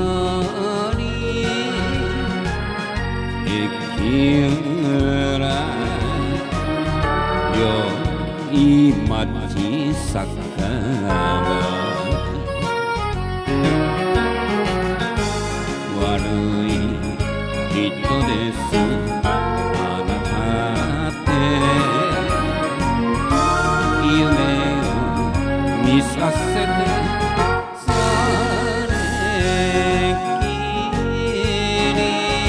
り駅裏良い町酒場悪い人ですあなたって夢を見させてそれきり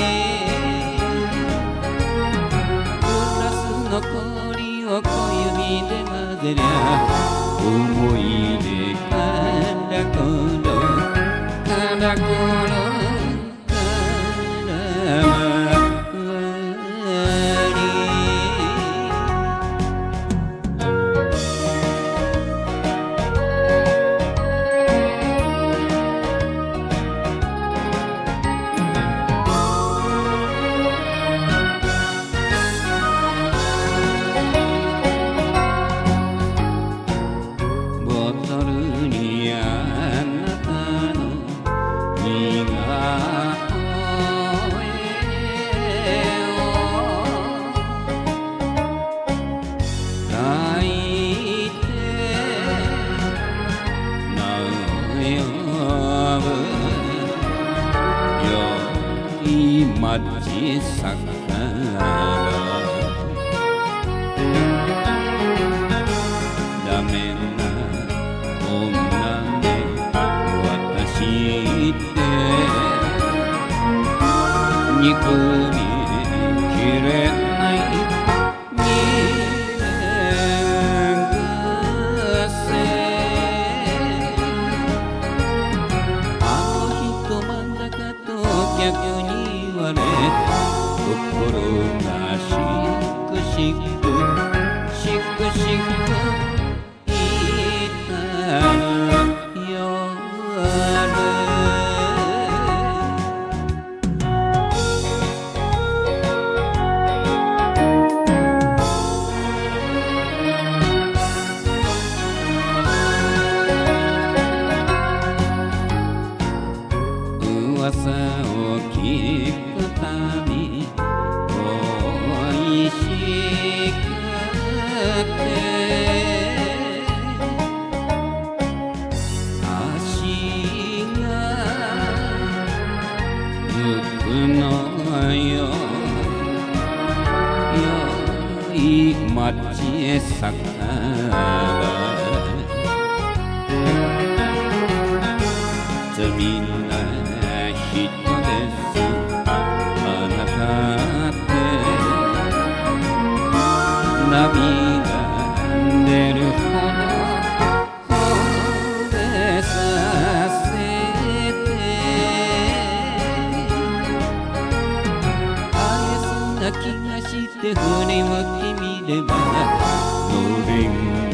グラスの氷を小指で混ぜりゃ思い出からころからころボトルにあなたの似顔絵を描いて名を呼ぶ良い町酒場ダメな女で私って憎みきれない未練がせあの人真ん中と逆に言われ心がしくしくしくしく痛む夜噂を聞くたび恋しくて足が向くのよ良い町へ酒場罪な人ですあなたって涙出るほど惚れさせてあやすな気がして振り向き見ればのれん